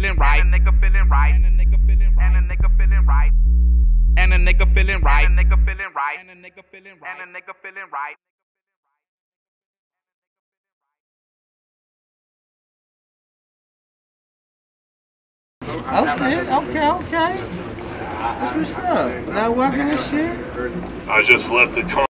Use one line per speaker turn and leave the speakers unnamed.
feeling right. And a nigga feeling right. And a nigga feeling right. And a nigga feeling right. And a nigga feeling right. And a nigga feeling right. And a nigga feeling right. And a nigga feeling right.
I'm saying, okay. That's what's up. Not working this shit.
I just left the car.